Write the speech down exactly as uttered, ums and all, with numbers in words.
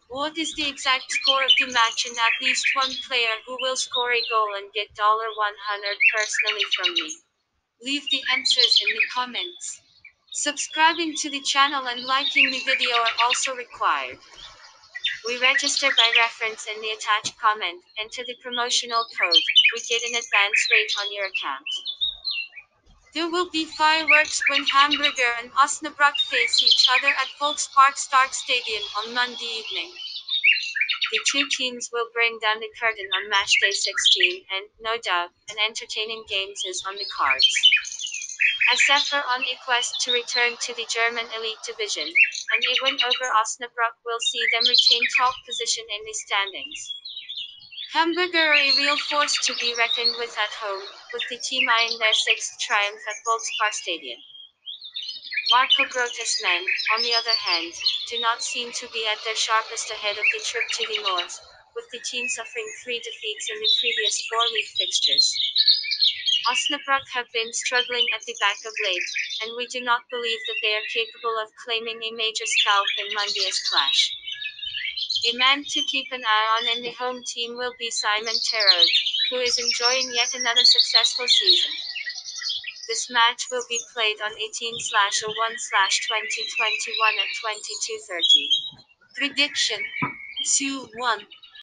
What is the exact score of the match and at least one player who will score a goal and get one hundred personally from me? Leave the answers in the comments. Subscribing to the channel and liking the video are also required. We register by reference in the attached comment. Enter the promotional code. We get an advance rate on your account. There will be fireworks when Hamburger and Osnabruck face each other at Volkspark Stark Stadium on Monday evening. The two teams will bring down the curtain on matchday sixteen, and, no doubt, an entertaining games is on the cards. As Zephyr on a quest to return to the German elite division, and a win over Osnabruck will see them retain top position in the standings. Hamburger are a real force to be reckoned with at home, with the team eyeing their sixth triumph at Volkspark Stadium. Marco Grote's men, on the other hand, do not seem to be at their sharpest ahead of the trip to the north, with the team suffering three defeats in the previous four league fixtures. Osnabruck have been struggling at the back of late, and we do not believe that they are capable of claiming a major scalp in Monday's clash. A man to keep an eye on in the home team will be Simon Terode, who is enjoying yet another successful season. This match will be played on eighteen oh one twenty twenty-one at twenty-two thirty. Prediction: two one.